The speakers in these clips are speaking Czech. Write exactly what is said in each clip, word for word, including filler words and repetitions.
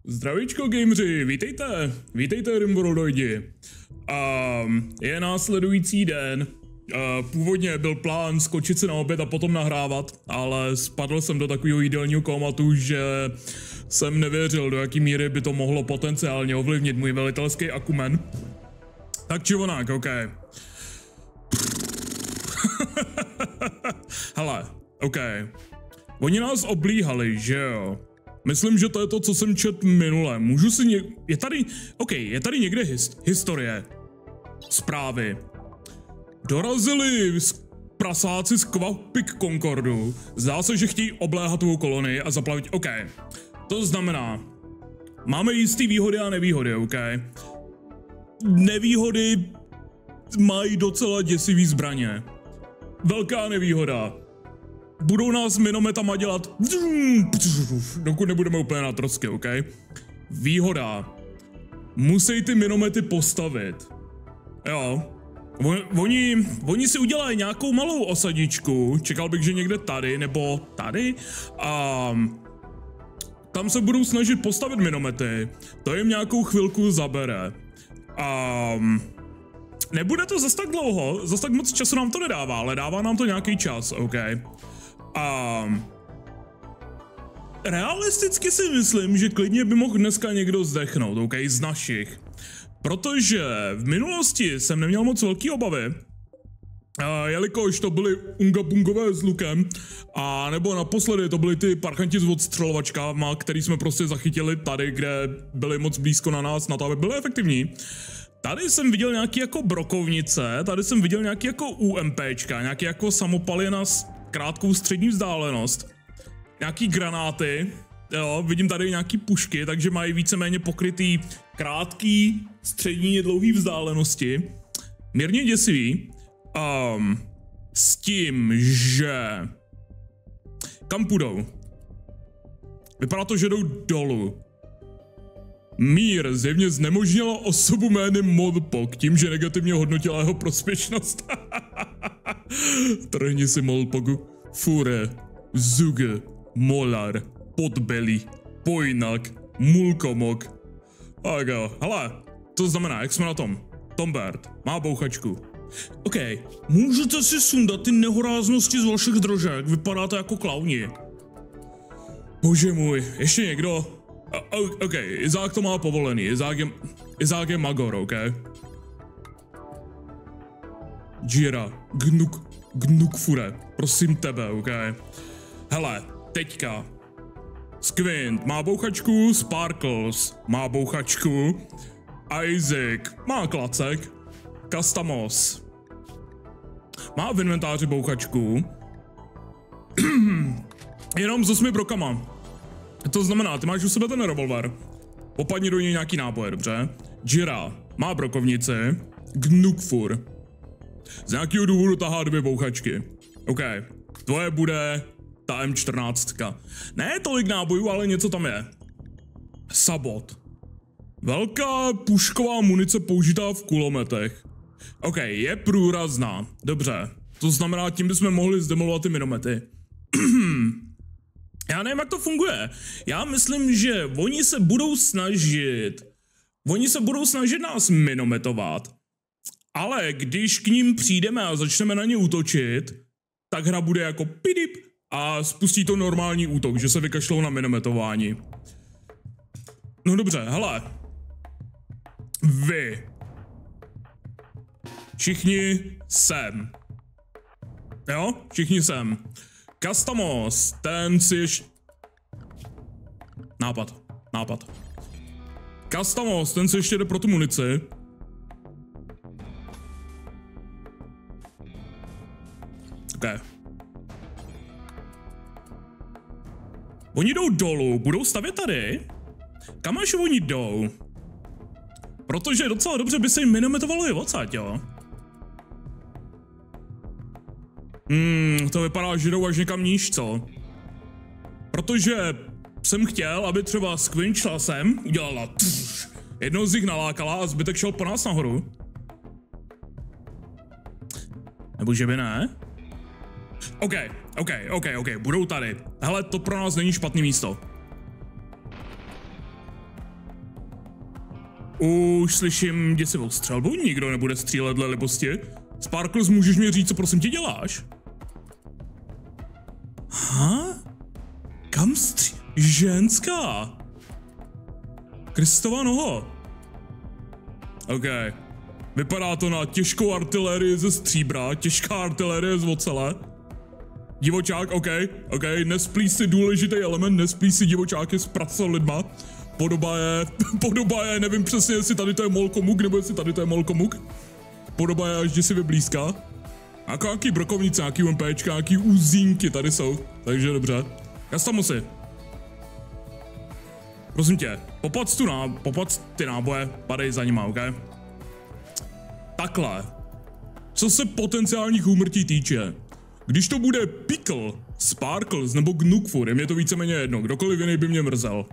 Zdravíčko gameři, vítejte, vítejte Rimworldoidi. Um, je následující den, uh, původně byl plán skočit si na oběd a potom nahrávat, ale spadl jsem do takového jídelního komatu, že jsem nevěřil, do jaký míry by to mohlo potenciálně ovlivnit můj velitelský akumen. Tak či onak, ok. Hele, ok. Oni nás oblíhali, že jo? Myslím, že to je to, co jsem četl minule. Můžu si ně... Je tady... OK, je tady někde hist... historie. Zprávy. Dorazili prasáci z Kvapik Concordu. Zdá se, že chtějí obléhat tvou kolonii a zaplavit... OK. To znamená... Máme jistý výhody a nevýhody, OK? Nevýhody mají docela děsivý zbraně. Velká nevýhoda. Budou nás minometama dělat, dokud nebudeme úplně na trosky, ok? Výhoda. Musí ty minomety postavit. Jo. Oni, oni si udělají nějakou malou osadičku, čekal bych, že někde tady, nebo tady. A tam se budou snažit postavit minomety. To jim nějakou chvilku zabere. A nebude to zas tak dlouho, zas tak moc času nám to nedává, ale dává nám to nějaký čas, ok? A realisticky si myslím, že klidně by mohl dneska někdo zdechnout, ok, z našich. Protože v minulosti jsem neměl moc velký obavy, a jelikož to byly ungabungové s lukem, a nebo naposledy to byly ty parchanti s odstřelovačkama, který jsme prostě zachytili tady, kde byli moc blízko na nás, na to, aby byly efektivní. Tady jsem viděl nějaký jako brokovnice, tady jsem viděl nějaký jako UMPčka, nějaký jako samopaly na krátkou střední vzdálenost, nějaký granáty, jo, vidím tady nějaký pušky, takže mají víceméně pokrytý krátký, střední, dlouhý vzdálenosti, mírně děsivý, um, s tím, že kam půjdou? Vypadá to, že jdou dolů. Mír zjevně znemožnila osobu jménem Molpok tím, že negativně hodnotila jeho prospěšnost. Trhni si Molpoku. Fure, Zuge, Molar, Podbelly, Pojnak, Mulkomok. Tak jo, hele, to znamená, jak jsme na tom? Tombert má bouchačku. OK, můžete si sundat ty nehoráznosti z vašich drožek, vypadáte jako klauni. Bože můj, ještě někdo? Uh, OK, Izák to má povolený, Izák je, Izák je magor, OK? Jira, Gnuk, Gnukfure, prosím tebe, OK? Hele, teďka. Squint má bouchačku, Sparkles má bouchačku, Isaac má klacek, Castamos má v inventáři bouchačku, jenom s osmi brokama. To znamená, ty máš u sebe ten revolver. Popadni do něj nějaký náboje, dobře? Jira má brokovnici. Gnukfur. Z nějakého důvodu tahá dvě bouchačky. OK. Tvoje bude ta M čtrnáct. Ne tolik nábojů, ale něco tam je. Sabot. Velká pušková munice použitá v kulometech. OK, je průrazná. Dobře. To znamená, tím bychom mohli zdemolovat ty minomety. Já nevím, jak to funguje. Já myslím, že oni se budou snažit, oni se budou snažit nás minometovat, ale když k ním přijdeme a začneme na ně útočit, tak hra bude jako pidip a spustí to normální útok, že se vykašlou na minometování. No dobře, hele. Vy. Všichni sem. Jo? Všichni sem. Castamos, ten si ještě... Nápad, nápad. Castamos, ten si ještě jde pro tu munici. OK. Oni jdou dolů, budou stavět tady? Kam až oni jdou? Protože docela dobře by se jim minometovalo i odsaď, jo? Hmm, to vypadá, že jdou až někam níž, co? Protože jsem chtěl, aby třeba Squint šla sem, udělala tš, jednou z nich nalákala a zbytek šel po nás nahoru. Nebo že by ne? OK, OK, OK, OK, budou tady. Hele, to pro nás není špatný místo. Už slyším děsivou střelbu, nikdo nebude střílet dle libosti. Sparkles, můžeš mi říct, co prosím tě děláš? Ha? Kam stří... Ženská! Kristova noho. OK. Vypadá to na těžkou artilérii ze stříbra, těžká artilérie z ocele. Divočák, OK, OK, nesplí si důležitý element, nesplí si divočáky s praco lidma. Podoba je, podoba je, nevím přesně, jestli tady to je Molkomuk, nebo jestli tady to je Molkomuk. Podoba je až děsivě blízká. A nějaký brokovnice, nějaký UMPčka, nějaký uzínky tady jsou, takže dobře. Kastamusy. Prosím tě, popac tu ná, popac ty náboje, padej za nima, OK? Takhle. Co se potenciálních úmrtí týče, když to bude Pickle, Sparkles nebo Gnukfur, je mě to víceméně jedno, kdokoliv jiný by mě mrzel.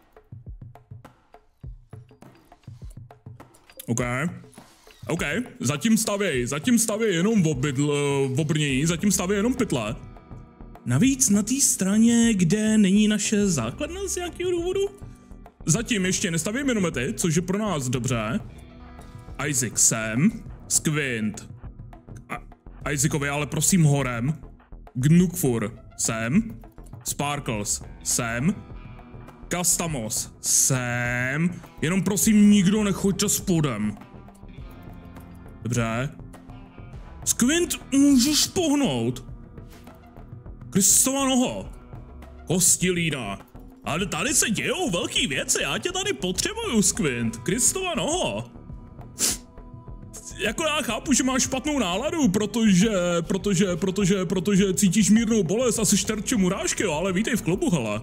OK. OK, zatím stavěj, zatím stavěj jenom v, obydl, v obrnění, zatím stavěj jenom pytle. Navíc na té straně, kde není naše základna z nějakého důvodu? Zatím ještě nestavěj minomety, což je pro nás dobře. Isaac sem, Squint. A Isaacovi, ale prosím horem. Gnukfur sem, Sparkles sem, Castamos sem. Jenom prosím nikdo nechoďte spodem. Dobře. Squint, můžeš pohnout? Kristova noho. Kostilína. Ale tady se dějou velký věci, já tě tady potřebuju, Squint. Kristova noho. Jako já chápu, že máš špatnou náladu, protože, protože, protože, protože cítíš mírnou bolest a jsi terče murážky, jo, ale vítej v klubu, hele.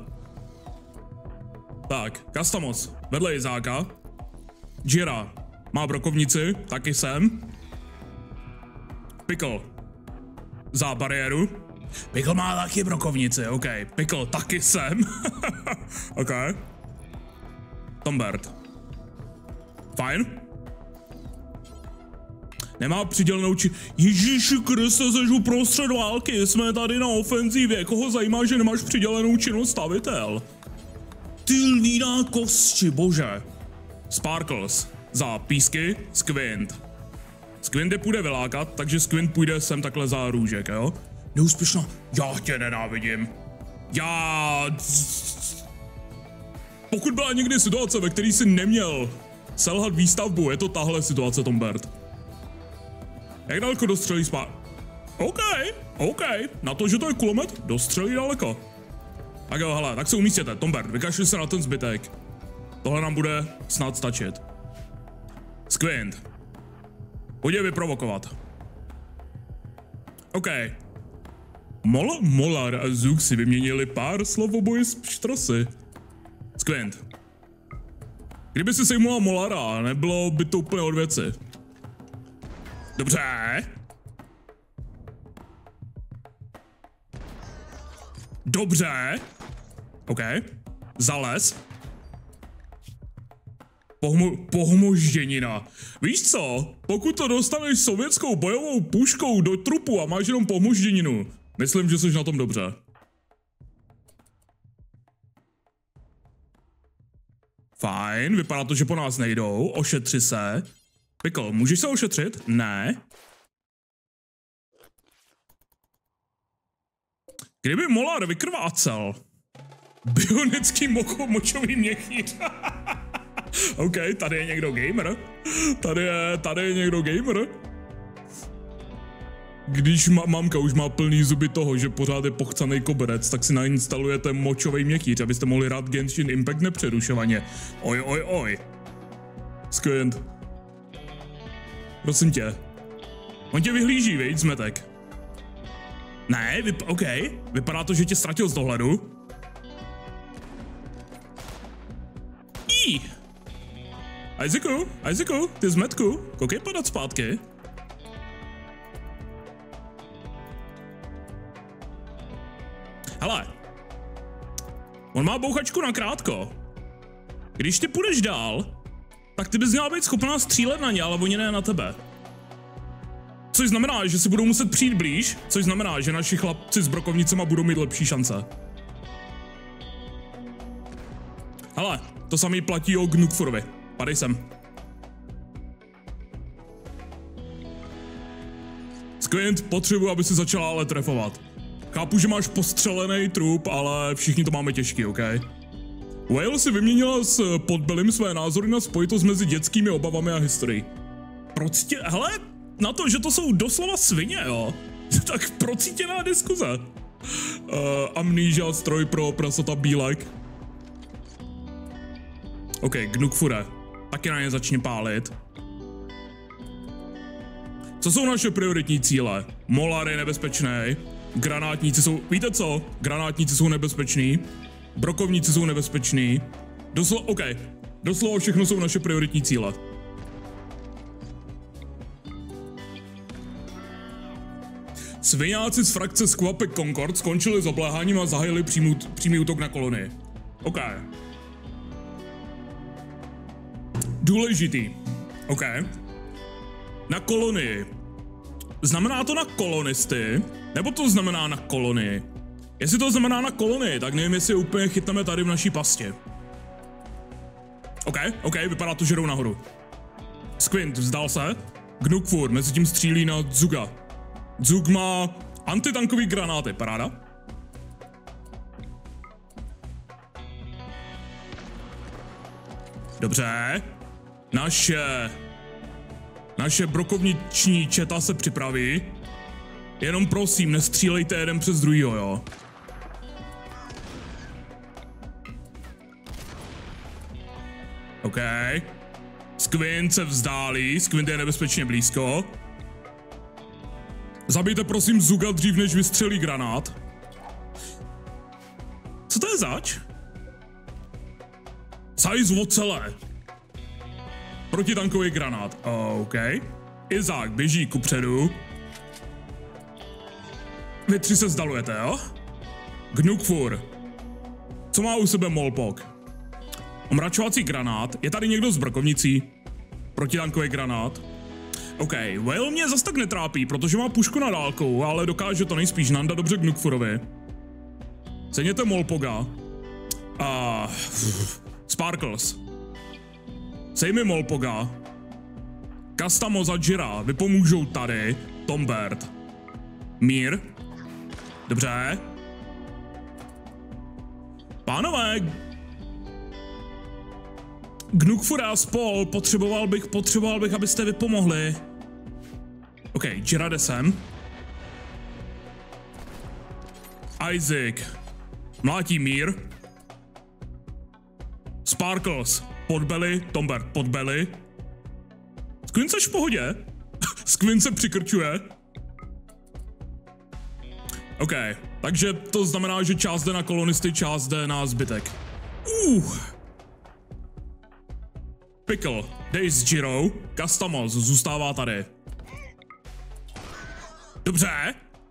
Tak, Castamos, vedle Izáka. Jira má brokovnici, taky sem. Pickle za bariéru. Pickle má taky brokovnici, OK. Pickle taky sem. OK. Tombert. Fajn. Nemá přidělenou či... Ježíši Kriste, seš uprostřed války, jsme tady na ofenzívě, koho zajímá, že nemáš přidělenou činnost stavitel? Ty líná kosti, bože. Sparkles za písky, Squint. Squint je půjde vylákat, takže Squint půjde sem takhle za růžek, jo? Neúspěšná, já tě nenávidím. Já... Pokud byla někdy situace, ve které jsi neměl selhat výstavbu, je to tahle situace, Tombert. Jak daleko dostřelí spá... OK, OK, na to, že to je kulomet, dostřelí daleko. Tak jo, hele, tak se umístěte, Tombert, vykašli se na ten zbytek. Tohle nám bude snad stačit. Squint. Pojď je vyprovokovat. OK. Mol, Molar a Zook si vyměnili pár slov o boji s pštrosy. Squint. Kdyby si sejmula Molara, nebylo by to úplně od věci. Dobře. Dobře. OK. Zales. Pohmo pohmožděnina. Víš co? Pokud to dostaneš sovětskou bojovou puškou do trupu a máš jenom pohmožděninu, myslím, že jsi na tom dobře. Fajn, vypadá to, že po nás nejdou. Ošetři se. Pickle, můžeš se ošetřit? Ne. Kdyby Molar vykrvácel. Bionický moko močový měchýř. OK, tady je někdo gamer. Tady je, tady je někdo gamer. Když ma, mamka už má plný zuby toho, že pořád je pochcanej koberec, tak si nainstalujete močový měchýř, abyste mohli hrát Genshin Impact nepřerušovaně. Oj, oj, oj. Squint. Prosím tě. On tě vyhlíží, viď, zmetek? Ne, vyp OK. Vypadá to, že tě ztratil z dohledu. Jí. Isaacu, Isaacu, ty zmetku, koukej padat zpátky. Hele. On má bouchačku na krátko. Když ty půjdeš dál, tak ty bys měla být schopná střílet na ně, ale oni ne na tebe. Což znamená, že si budou muset přijít blíž, což znamená, že naši chlapci s brokovnicema budou mít lepší šance. Hele, to samý platí o Gnukfurovi. Padej sem. Squint, potřebuji, aby si začala ale trefovat. Chápu, že máš postřelený trup, ale všichni to máme těžký, OK? Whale si vyměnila s Podbellym své názory na spojitost mezi dětskými obavami a historií. Procítě... Hele, na to, že to jsou doslova svině, jo? Tak procítěná diskuze. Uh, amnesia, stroj pro prasata be like. OK, Gnukfure. Taky na ně začne pálit. Co jsou naše prioritní cíle? Molar je nebezpečný. Granátníci jsou... Víte co? Granátníci jsou nebezpeční. Brokovníci jsou nebezpeční. Doslova... OK. Doslova všechno jsou naše prioritní cíle. Sviňáci z frakce Skvapek Concord skončili s obléháním a zahájili přímý útok na kolonii. OK. Důležitý. OK. Na kolonii. Znamená to na kolonisty? Nebo to znamená na kolonii? Jestli to znamená na kolonii, tak nevím, jestli úplně chytneme tady v naší pastě. OK, OK, vypadá to, že jdou nahoru. Squint vzdal se. Gnukfur mezi tím střílí na Dzuga. Dzug má antitankový granáty, paráda. Dobře. Naše... Naše brokovniční četa se připraví. Jenom prosím, nestřílejte jeden přes druhýho, jo. OK. Squint se vzdálí, Squint je nebezpečně blízko. Zabijte prosím Zuga dřív, než vystřelí granát. Co to je zač? Size ocele. Protitankový granát. OK. Izák běží kupředu. Vy tři se vzdalujete, jo? Gnukfur. Co má u sebe Molpok? Omračovací granát. Je tady někdo s brokovnicí? Protitankový granát. OK, Whale mě zas tak netrápí, protože má pušku na dálku, ale dokáže to nejspíš nandat dobře Gnukfurovi. Ceněte Molpoga. A... Sparkles. Sejmi Molpoga. Kastamo za Jira, vypomůžou tady. Tombert. Mír. Dobře. Pánové. Gnukfura spol, potřeboval bych, potřeboval bych, abyste vypomohli. OK, Jira jde sem. Isaac. Mlátí Mír. Sparkles. Podbelly, Tombert, Podbelly. Squint seš v pohodě? Squint se přikrčuje. OK, takže to znamená, že část jde na kolonisty, část jde na zbytek. Uh. Pickle, dej s Jirou, Kastamos zůstává tady. Dobře.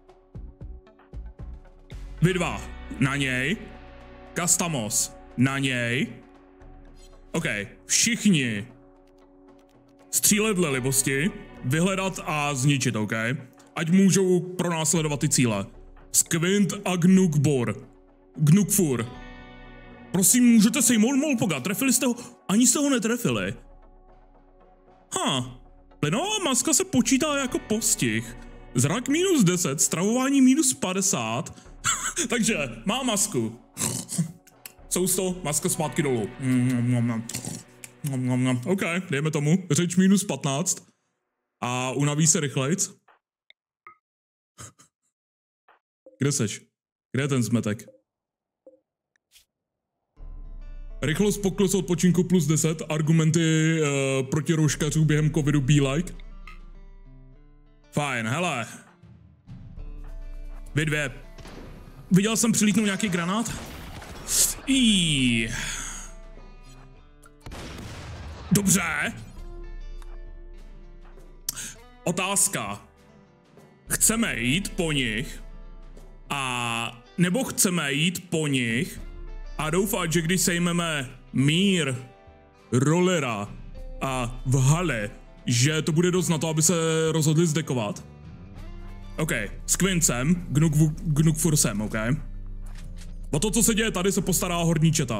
Vy dva, na něj. Kastamos, na něj. OK, všichni. Střílet dle libosti, vyhledat a zničit, OK? Ať můžou pronásledovat ty cíle. Squint a Gnukbor. Gnukfur. Prosím, můžete sejmout Molpoga, trefili jste ho, ani jste ho netrefili. Ha, huh. Plynová maska se počítá jako postih. Zrak minus deset, stravování minus padesát. Takže, má masku. Sousto, maska zpátky dolů. OK, dejme tomu, řeč minus patnáct. A unaví se rychlejc. Kde seš? Kde je ten zmetek? Rychlost pokles odpočinku plus deset, argumenty uh, proti rouškařů během covidu be like. Fajn, hele. Vy dvě. Viděl jsem přilítnout nějaký granát? Jí. Dobře. Otázka. Chceme jít po nich a nebo chceme jít po nich a doufat, že když sejmeme Mír, Rollera a v hale, že to bude dost na to, aby se rozhodli zdekovat. OK, s Quincem, Gnukfursem, OK. O to, co se děje tady, se postará horní četa.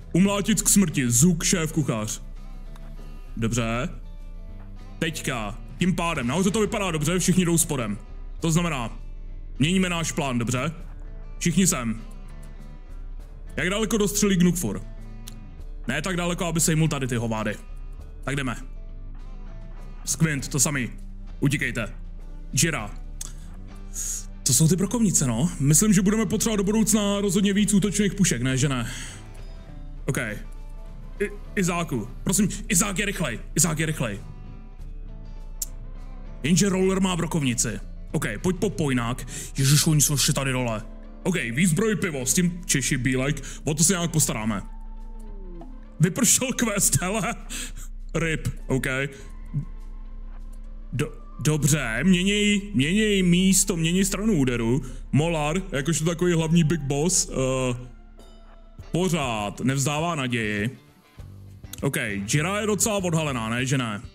Umlátit k smrti, Zuk, šéf kuchař. Dobře. Teďka Tím pádem, nahoře to vypadá dobře, všichni jdou spodem. To znamená, měníme náš plán, dobře? Všichni sem. Jak daleko dostřelí Gnukfur? Ne tak daleko, aby sejmul tady ty hovády. Tak jdeme. Squint, to samý. Utíkejte. Jira. To jsou ty brokovnice, no. Myslím, že budeme potřebovat do budoucna rozhodně víc útočných pušek, ne, že ne? OK. I Izáku, prosím, Izák je rychlej. Izák je rychlej. Jenže Roller má brokovnici. OK, pojď po pojnák. Ježiš, oni jsou ještě tady dole. OK, výzbroj pivo, s tím Češi bílek, o to se nějak postaráme. Vypršel quest, hele. Rip, OK. Do, dobře, měněj, měněj místo, měněj stranu úderu. Molar, jakožto takový hlavní big boss, uh, pořád nevzdává naději. OK, Jira je docela odhalená, ne, že ne?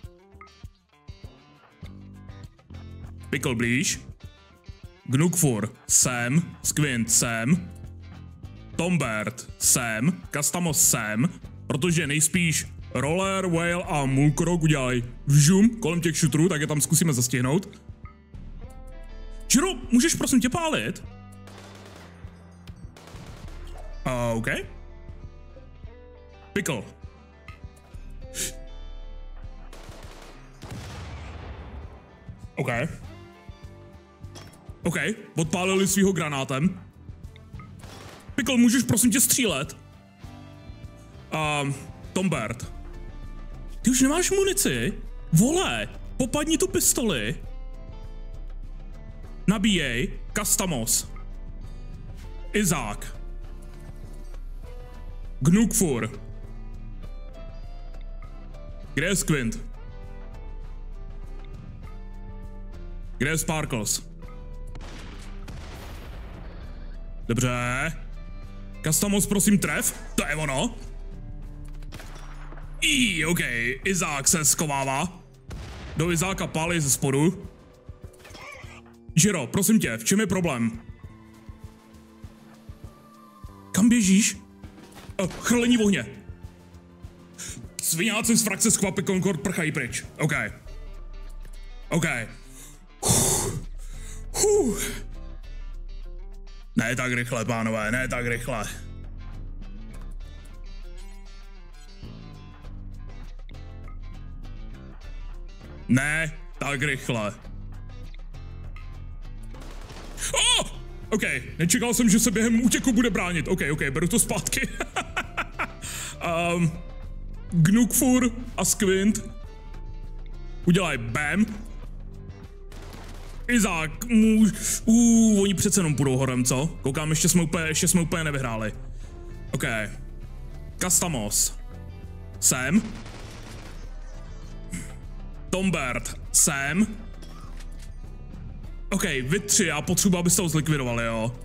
Pickle blíž. Gnukfur, sem. Squint, sem. Tombert, sem. Castamos, sem. Protože nejspíš Roller, Whale a Mulkrok udělají vžum kolem těch šutrů, tak je tam zkusíme zastihnout. Jiro, můžeš prosím tě pálit? Uh, OK. Pickle. OK. OK, odpálili svýho granátem. Pickle, můžeš prosím tě střílet? Um, Tombert. Ty už nemáš munici? Vole, popadni tu pistoli. Nabíjej. Castamos. Izák. Gnukfur. Kde je Squint? Kde je Sparkles? Dobře. Castamos, prosím, tref. To je ono. I, OK. Izák se skovává. Do Izáka pálí ze spodu. Jiro, prosím tě, v čem je problém? Kam běžíš? Oh, chrlení v ohně. Sviňáci z frakce Skvapy Concord prchají pryč. OK. OK. Uf. Uf. Ne tak rychle, pánové, ne tak rychle. Ne tak rychle. Oh! OK, nečekal jsem, že se během útěku bude bránit. OK, OK, beru to zpátky. um, Gnukfur a Squint udělají bam. Izák, můž... Uuu, oni přece jenom půjdou horem, co? Koukám, ještě jsme úplně, ještě jsme úplně nevyhráli. OK. Castamos. Sem. Tombert. Sem. OK, vy tři, já potřebuji, abyste ho zlikvidovali, jo?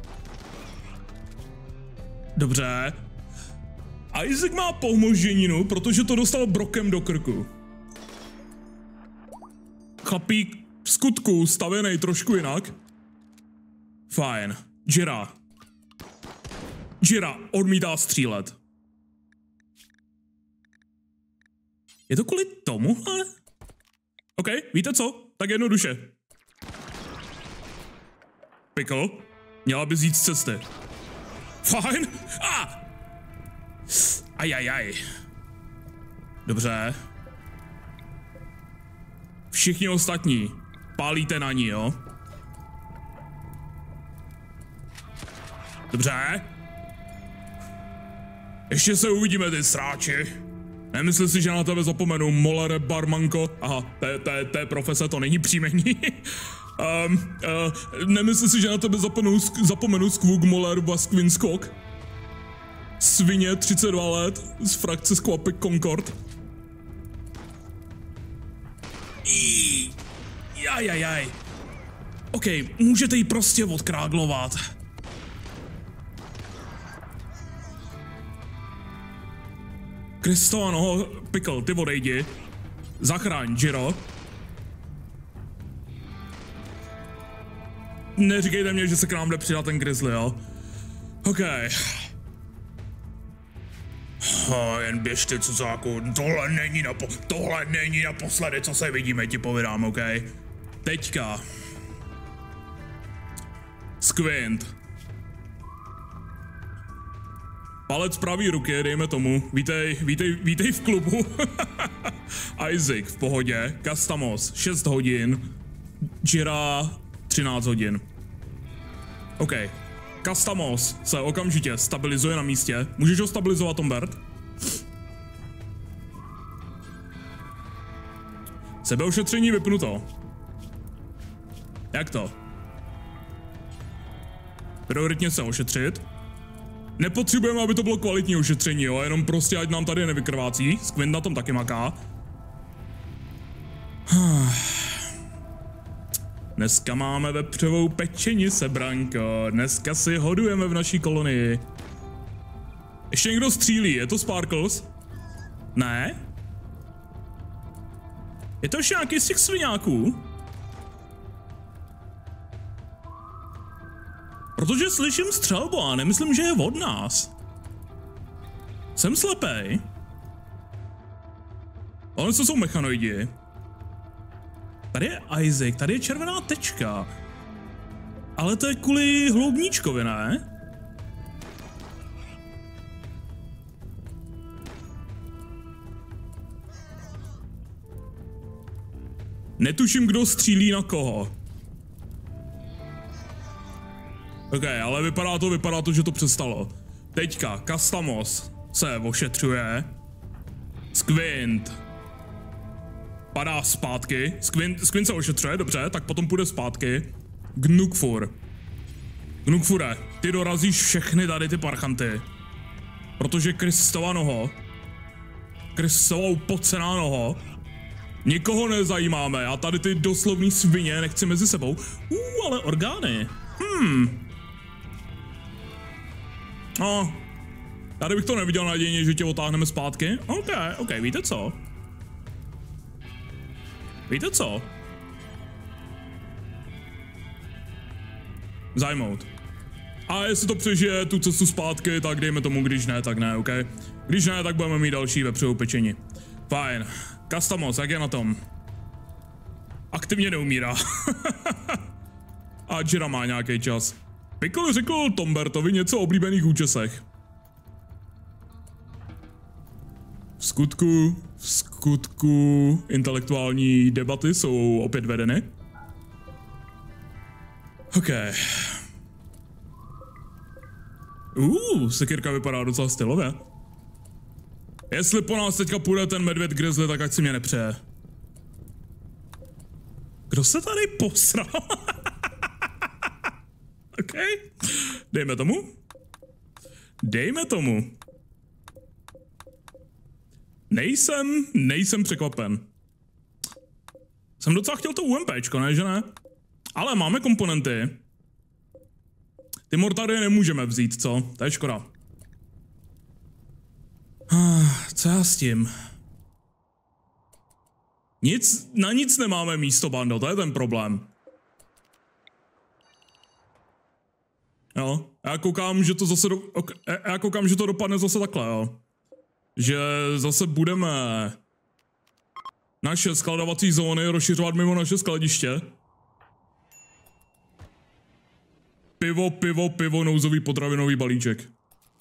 Dobře. Isaac má pohmoženinu, protože to dostal brokem do krku. Chlapík v skutku stavěnej trošku jinak. Fajn. Jira. Jira odmítá střílet. Je to kvůli tomu, ale? OK, víte co? Tak jednoduše. Pickle, měla bys jít z cesty. Fajn. Ah! Ajajaj. Dobře. Všichni ostatní pálíte na ní, jo? Dobře. Ještě se uvidíme, ty sráči. Nemyslím si, že na tebe zapomenu, Molere Barmanko. Aha, to je profese, to není příjmení. um, uh, nemyslím si, že na tebe zapomenu, zapomenu Skvuk Moler Baskvinskok. Svině, třicet dva let, z frakce Skvapy Concord. Jajajaj. OK, můžete jí prostě odkráglovat. Kristofano, Pickle, ty odejdi. Zachraň, Jiro. Neříkejte mě, že se k nám jde přidat ten Grizzly, jo? OK. Oh, jen běžte, co záku. Tohle není napo... Tohle není naposledy, co se vidíme, ti povídám, OK? Teďka. Squint. Palec pravý ruky, dejme tomu. Vítej, vítej, vítej v klubu. Isaac v pohodě. Castamos šest hodin. Jira třináct hodin. OK. Castamos se okamžitě stabilizuje na místě. Můžeš ho stabilizovat, Tombert? Sebeošetření vypnuto. Jak to? Prioritně se ošetřit. Nepotřebujeme, aby to bylo kvalitní ošetření, jo, jenom prostě, ať nám tady nevykrvácí. Squint na tom taky maká. Dneska máme vepřovou pečení, sebranko. Dneska si hodujeme v naší kolonii. Ještě někdo střílí, je to Sparkles? Ne? Je to ještě nějaký z těch sviňáků? Protože slyším střelbu a nemyslím, že je od nás. Jsem slepej. Oni jsou mechanoidi. Tady je Isaac, tady je červená tečka. Ale to je kvůli hloubníčkovi, ne? Netuším, kdo střílí na koho. OK, ale vypadá to, vypadá to, že to přestalo. Teďka, Castamos se ošetřuje. Squint padá zpátky. Squint, Squint se ošetřuje, dobře, tak potom půjde zpátky. Gnukfur. Gnukfure, ty dorazíš všechny tady ty parchanty. Protože Kristova noho. Kristova upocená noho. Nikoho nezajímáme, a tady ty doslovný svině nechci mezi sebou. Uh, ale orgány. Hmm. No, tady bych to neviděl nadějně, že tě otáhneme zpátky. OK, OK, víte co? Víte co? Zajmout. A jestli to přežije tu cestu zpátky, tak dejme tomu, když ne, tak ne, OK? Když ne, tak budeme mít další vepřovou pečení. Fajn. Castamos, jak je na tom? Aktivně neumírá. A Jira má nějaký čas. Pickle řekl Tombertovi něco o oblíbených účesech. V skutku, v skutku intelektuální debaty jsou opět vedeny. OK. Uh, sekirka vypadá docela stylově. Jestli po nás teďka půjde ten medvěd grizzly, tak ať si mě nepřeje. Kdo se tady posral? OK. Dejme tomu. Dejme tomu. Nejsem, nejsem překvapen. Jsem docela chtěl to UMPčko, ne, že ne? Ale máme komponenty. Ty mortary nemůžeme vzít, co? To je škoda. Co já s tím? Nic, na nic nemáme místo, bando, to je ten problém. Jo, já koukám, že to zase do, ok, já koukám, že to dopadne zase takhle, jo. Že zase budeme naše skladovací zóny rozšiřovat mimo naše skladiště. Pivo, pivo, pivo, nouzový potravinový balíček.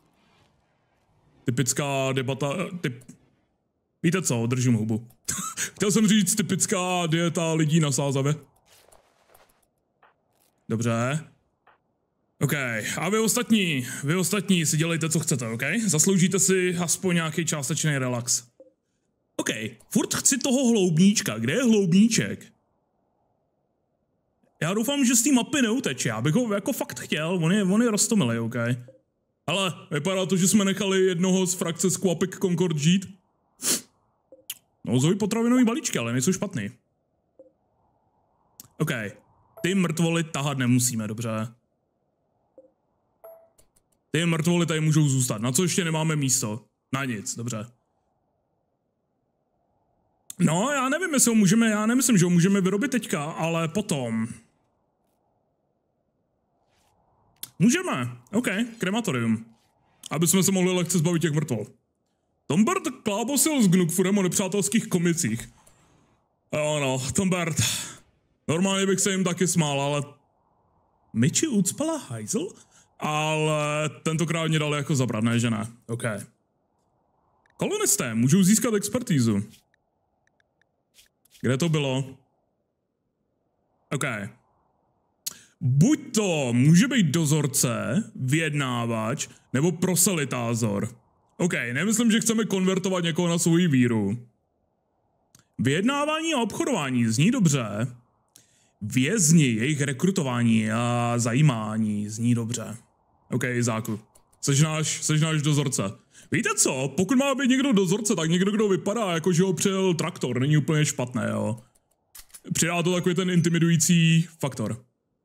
Typická debata, typ... Víte co, držím hubu. Chtěl jsem říct typická dieta lidí na Sázavě. Dobře. OK, a vy ostatní, vy ostatní si dělejte, co chcete, OK? Zasloužíte si aspoň nějaký částečný relax. OK, furt chci toho hloubníčka, kde je hloubníček? Já doufám, že z té mapy neuteče, já bych ho jako fakt chtěl, on je, on je roztomilý, OK? Ale vypadá to, že jsme nechali jednoho z frakce Squapik Concord žít. Nouzový potravinový balíčky, ale nejsou špatný. OK, ty mrtvoly tahat nemusíme, dobře. Ty mrtvoly tady můžou zůstat, na co ještě nemáme místo? Na nic, dobře. No, já nevím, jestli ho můžeme, já nemyslím, že ho můžeme vyrobit teďka, ale potom. Můžeme, OK, krematorium. Aby jsme se mohli lehce zbavit těch mrtvol. Tombert klábosil s Gnukfurem o nepřátelských komicích. Jo no, Tombert. Normálně bych se jim taky smál, ale... Miči ucpala hajzl? Ale tentokrát mě dali jako zabrat, ne, že ne? OK. Kolonisté můžou získat expertízu. Kde to bylo? OK. Buď to může být dozorce, vyjednávač, nebo proselitátor. OK, nemyslím, že chceme konvertovat někoho na svou víru. Vyjednávání a obchodování zní dobře. Vězni, jejich rekrutování a zajímání zní dobře. OK, Izáku. Seš náš, seš náš dozorce. Víte co? Pokud má být někdo dozorce, tak někdo, kdo vypadá jako, že ho přijel traktor, není úplně špatné, jo. Přidá to takový ten intimidující faktor.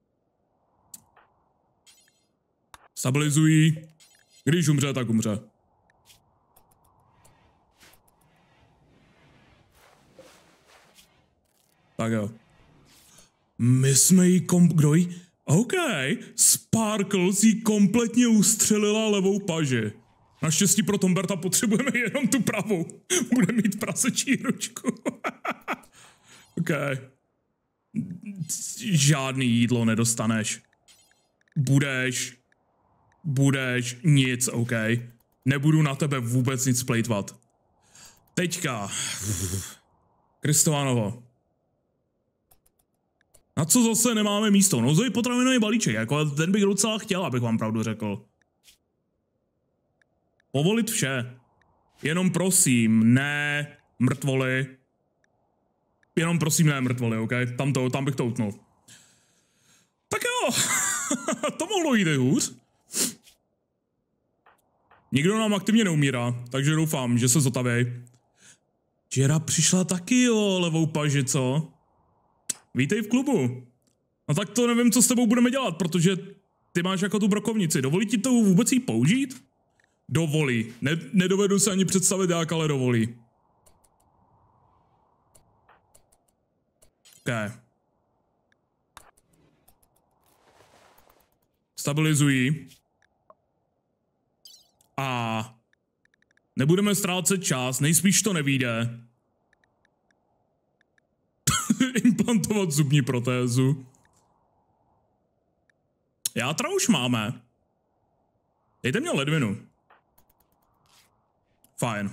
Stabilizují. Když umře, tak umře. Tak jo. My jsme jí kom... Kdo jí? OK. Sparkles jí kompletně ustřelila levou paži. Naštěstí pro Tomberta potřebujeme jenom tu pravou. Bude mít prasečí ručku. OK. Žádný jídlo nedostaneš. Budeš... Budeš nic, OK. Nebudu na tebe vůbec nic plejtvat. Teďka. Kristovanovo. Na co zase nemáme místo? Nouzový potravinový balíček, jako ten bych docela chtěl, abych vám pravdu řekl. Povolit vše. Jenom prosím, ne mrtvoly. Jenom prosím, ne mrtvoly, OK? Tam, to, tam bych to utnul. Tak jo, to mohlo jít i hůř. Nikdo nám aktivně neumírá, takže doufám, že se zotaví. Jera přišla taky o levou paži, co? Vítej v klubu. No tak to nevím, co s tebou budeme dělat, protože ty máš jako tu brokovnici. Dovolí ti to vůbec jí použít? Dovolí. Ne, nedovedu se ani představit jak, ale dovolí. OK. Stabilizují. A nebudeme ztrácet čas, nejspíš to nevyjde. Implantovat zubní protézu. Játra už máme. Dejte mě ledvinu. Fajn.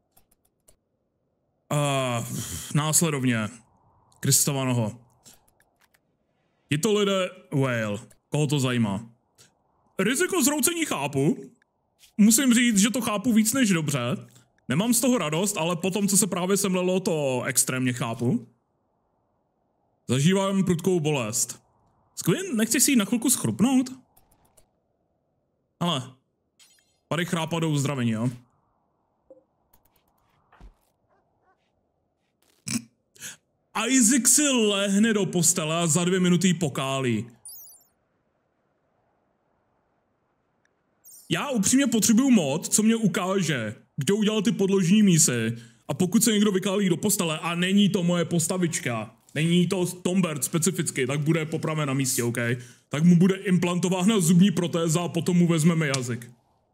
Uh, následovně. Kristovanoho. Tito lidé... Whale. Koho to zajímá? Riziko zroucení chápu. Musím říct, že to chápu víc než dobře. Nemám z toho radost, ale potom, co se právě semlelo, to extrémně chápu. Zažívám prudkou bolest. Skvěl, nechci si jít na chvilku schrupnout? Ale, tady chrápat do uzdravení, jo? Isaac si lehne do postele a za dvě minuty pokálí. Já upřímně potřebuju mod, co mě ukáže, kdo udělal ty podložní mísy. A pokud se někdo vykálí do postele a není to moje postavička, není to Tombert specificky, tak bude popraven na místě, OK? Tak mu bude implantována zubní protéza a potom mu vezmeme jazyk.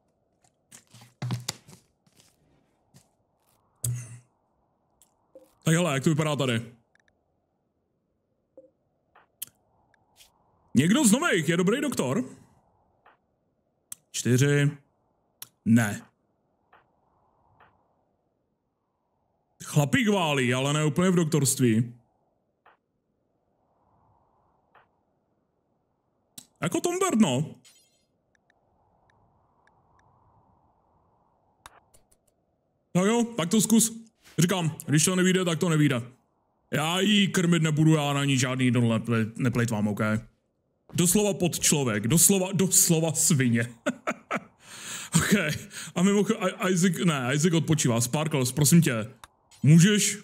Tak hele, jak to vypadá tady? Někdo z nových je dobrý doktor? Čtyři. Ne. Chlapík válí, ale ne úplně v doktorství. Jako Tombert, no. No jo, tak to zkus. Říkám, když to nevíde, tak to nevíde. Já jí krmit nebudu, já na ní žádný jídlo neplejtvám, OK? Doslova pod člověk, doslova, doslova svině. OK, a mimochodem, Isaac, ne, Isaac odpočívá. Sparkles, prosím tě, můžeš...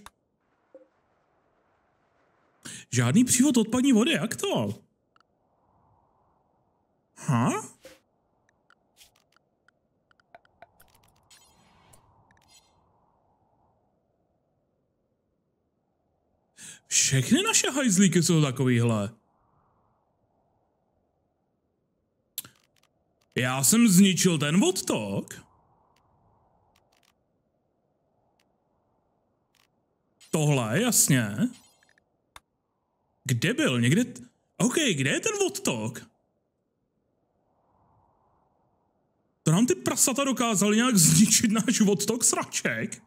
Žádný přívod odpadní vody, jak to? Ha? Všechny naše hajzlíky jsou takovýhle. Já jsem zničil ten vodtok. Tohle, jasně. Kde byl? Někde... T... OK, kde je ten odtok? To nám ty prasata dokázali nějak zničit náš odtok sraček.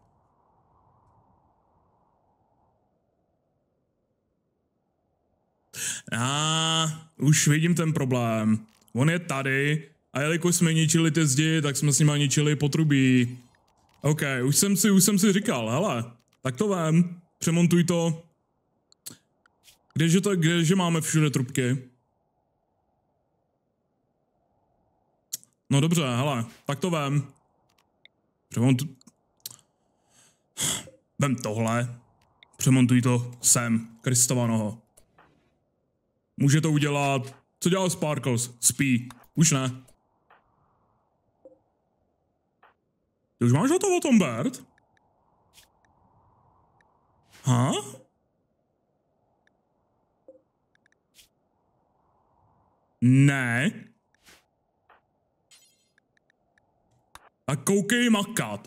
A ah, už vidím ten problém. On je tady a jelikož jsme ničili ty zdi, tak jsme s nima ničili potrubí. OK, už jsem si, už jsem si říkal, hele, tak to vem, přemontuj to. Kdeže to, kdeže máme všude trubky? No dobře, hele, tak to vem. Přemontuj... Vem tohle. Přemontuj to sem, Kristova noho. Může to udělat... Co dělal Sparkles? Spí. Už ne. Ty už máš hotovo, Tom Bert? Ha? Ne. A koukej makat.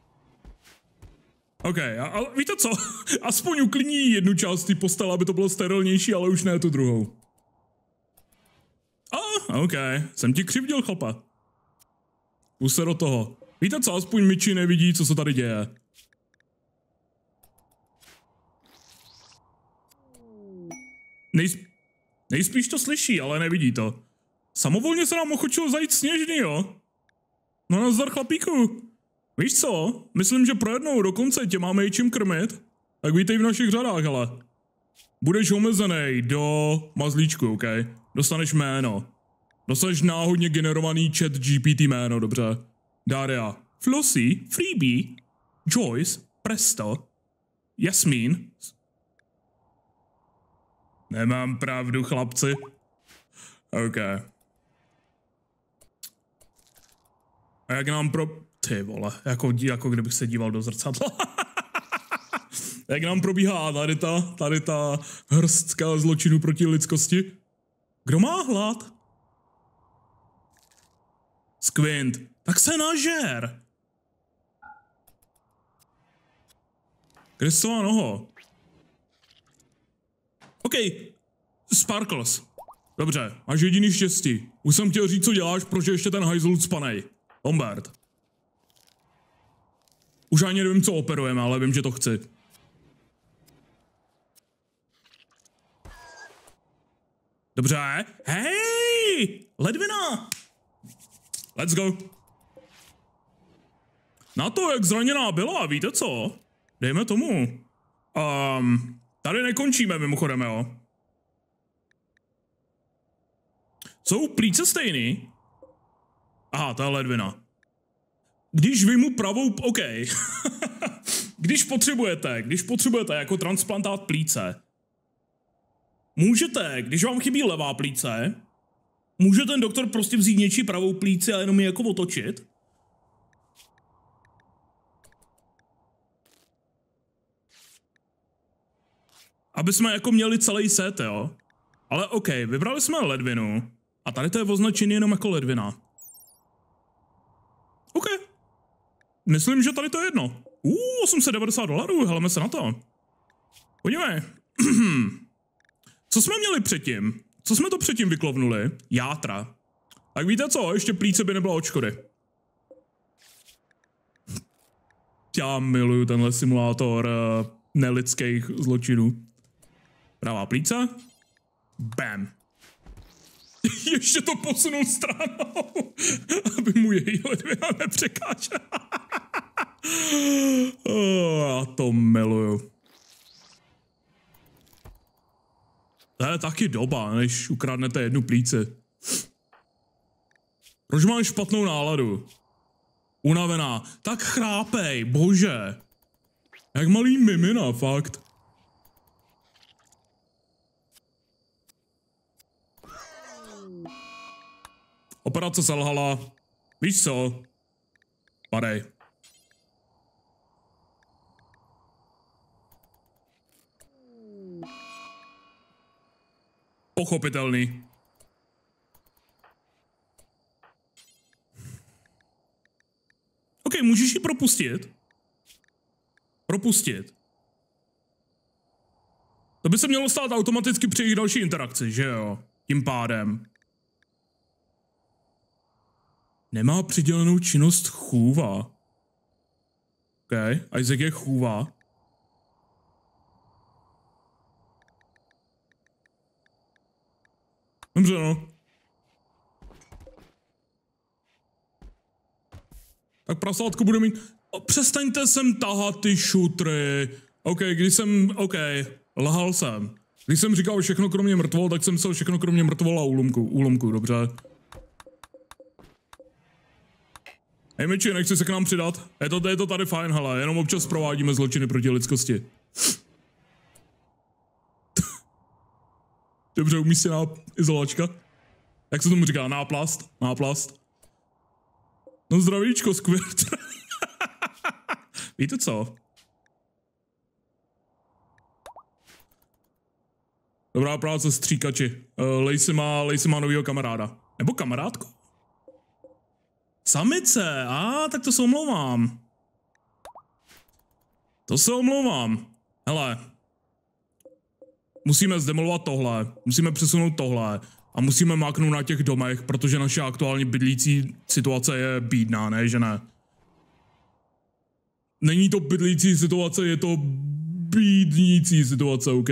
OK, a, a víte co? Aspoň uklidní jednu část té postele, aby to bylo sterilnější, ale už ne tu druhou. A, ah, OK, jsem ti křivdil, chlapa. Už se do toho. Víte co? Aspoň Michi nevidí, co se tady děje. Nejsp... Nejspíš to slyší, ale nevidí to. Samovolně se nám ochočil zajít Sněžný, jo? No nazdar, chlapíku. Víš co? Myslím, že pro jednou dokonce tě máme i čím krmit. Tak vítej v našich řadách, hele. Budeš omezený do mazlíčku, OK? Dostaneš jméno. Dostaneš náhodně generovaný chat G P T jméno, dobře. Daria. Flossie, Freebie, Joyce, Presto, Jasmín. Nemám pravdu, chlapci. OK. A jak nám pro... Ty vole, jako, jako kdybych se díval do zrcadla. Jak nám probíhá tady ta, tady ta hrstka zločinu proti lidskosti? Kdo má hlad? Squint. Tak se nažer. Kristova noho. OK. Sparkles. Dobře, máš jediný štěstí. Už jsem chtěl říct, co děláš, protože ještě ten hajzl ucpanej. Lombard. Už ani nevím, co operujeme, ale vím, že to chci. Dobře. Hej! Ledvina! Let's go. Na to, jak zraněná byla, víte co? Dejme tomu. Um, tady nekončíme, mimochodem, jo. Jsou plíce stejný? Aha, to je ledvina. Když vyjmu pravou... OK. Když potřebujete, když potřebujete jako transplantát plíce, můžete, když vám chybí levá plíce, může ten doktor prostě vzít něčí pravou plíci a jenom ji jako otočit. Aby jsme jako měli celý set, jo. Ale OK, vybrali jsme ledvinu a tady to je označený jenom jako ledvina. OK. Myslím, že tady to je jedno. Uh, osm set devadesát dolarů, heleme se na to. Podívej. Co jsme měli předtím? Co jsme to předtím vyklovnuli? Játra. Tak víte co, ještě plíce by nebyla od škody. Já miluju tenhle simulátor uh, nelidských zločinů. Pravá plíce. Bam. Ještě to posunul stranou, aby mu její ledvina nepřekážela. Oh, já to miluju. To je taky doba, než ukradnete jednu plíci. Proč mám špatnou náladu? Unavená. Tak chrápej, bože. Jak malý mimina, fakt. Operace selhala. Víš co? Padej. Pochopitelný. OK, můžeš ji propustit? Propustit. To by se mělo stát automaticky při jejich další interakci, že jo? Tím pádem. Nemá přidělenou činnost chůva. OK, Isaac je chůva. Dobře, no. Tak prasátko bude mít... O, přestaňte sem tahat ty šutry. OK, když jsem... OK, lhal jsem. Když jsem říkal všechno kromě mrtvol, tak jsem myslel všechno kromě mrtvol a úlomku. Úlomku, dobře. Hej Miči, nechci se k nám přidat. Je to, je to tady fajn, hele, jenom občas provádíme zločiny proti lidskosti. Dobře umístěná izolačka. Jak se tomu říká? Náplast? Náplast. No zdravíčko, Squirt. Víte co? Dobrá práce, stříkači. Uh, Lacey má, Lacey má novýho kamaráda. Nebo kamarádko? Samice, a ah, tak to se omlouvám. To se omlouvám. Hele. Musíme zdemolovat tohle, musíme přesunout tohle a musíme máknout na těch domech, protože naše aktuální bydlící situace je bídná, ne, že ne? Není to bydlící situace, je to bídnící situace, OK?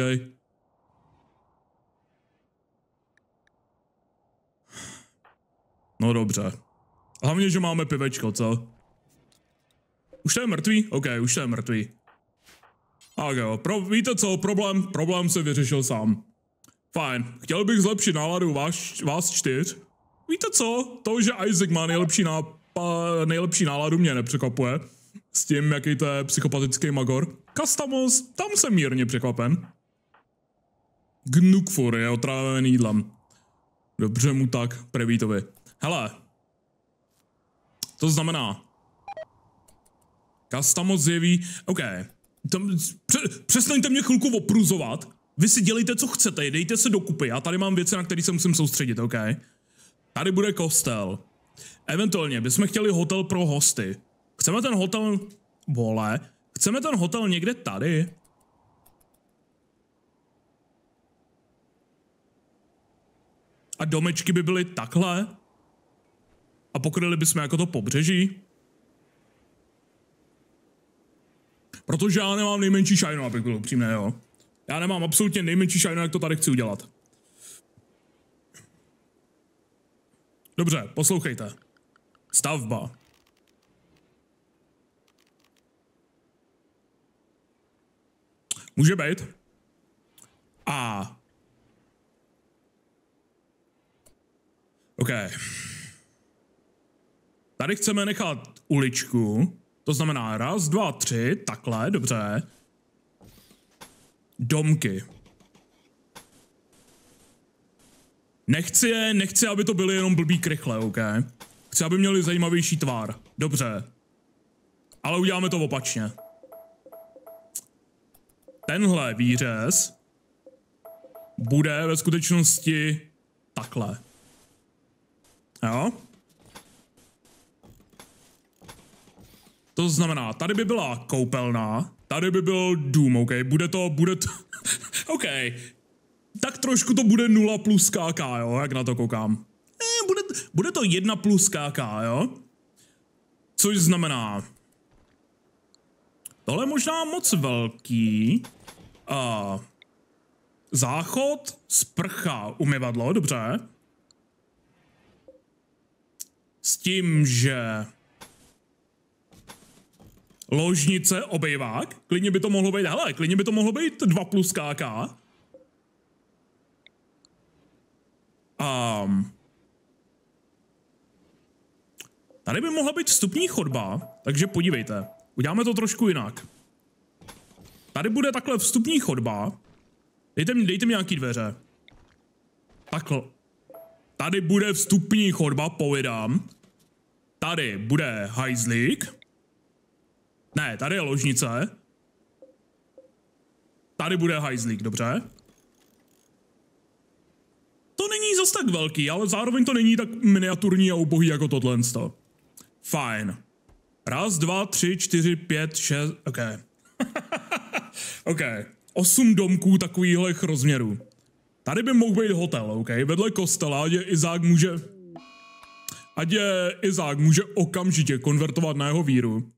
No dobře. Hlavně, že máme pivečko, co? Už to je mrtvý? OK, už to je mrtvý. Tak jo, pro, víte co, problém, problém se vyřešil sám. Fajn, chtěl bych zlepšit náladu vás, vás čtyř. Víte co, to, že Isaac má nejlepší, nápa, nejlepší náladu, mě nepřekvapuje. S tím, jaký to je psychopatický magor. Custamos, tam jsem mírně překvapen. Gnukfor je otrávený jídlem. Dobře mu tak, Prevítovi. Hele. To znamená. Custamos zjeví, OK. Tam, pře, přestaňte mě chvilku opruzovat. Vy si dělejte, co chcete, dejte se dokupy. Já tady mám věci, na které se musím soustředit, OK? Tady bude kostel. Eventuálně bychom chtěli hotel pro hosty. Chceme ten hotel... Vole. Chceme ten hotel někde tady? A domečky by byly takhle? A pokryli bychom jako to pobřeží? Protože já nemám nejmenší šajnu, abych byl upřímný, jo. Já nemám absolutně nejmenší šajnu, jak to tady chci udělat. Dobře, poslouchejte. Stavba. Může být. A. OK. Tady chceme nechat uličku. To znamená raz, dva, tři, takhle, dobře. Domky. Nechci je, nechci, aby to byly jenom blbý krychle, OK? Chci, aby měli zajímavější tvar. Dobře. Ale uděláme to opačně. Tenhle výřez bude ve skutečnosti takhle. Jo? To znamená, tady by byla koupelna, tady by byl dům, OK? Bude to, bude to... OK. Tak trošku to bude nula plus ká, jo? Jak na to koukám. Eh, bude, bude to jedna plus ká, jo? Což znamená... Tohle je možná moc velký. Uh, záchod, sprcha, umyvadlo, dobře. S tím, že... Ložnice, obejvák. Klidně by to mohlo být, hele, klidně by to mohlo být dva plus ká. Um, tady by mohla být vstupní chodba, takže podívejte. Uděláme to trošku jinak. Tady bude takhle vstupní chodba. Dejte mi, dejte mi nějaký dveře. Takhle. Tady bude vstupní chodba, povídám. Tady bude hajzlík. Ne, tady je ložnice. Tady bude hajzlík, dobře. To není zas tak velký, ale zároveň to není tak miniaturní a ubohý jako tohle. Fajn. Raz, dva, tři, čtyři, pět, šest, ok. Ok. osm domků takovýhlech rozměrů. Tady by mohl být hotel, OK? Vedle kostela, ať je Izák může... Ať je Izák může okamžitě konvertovat na jeho víru.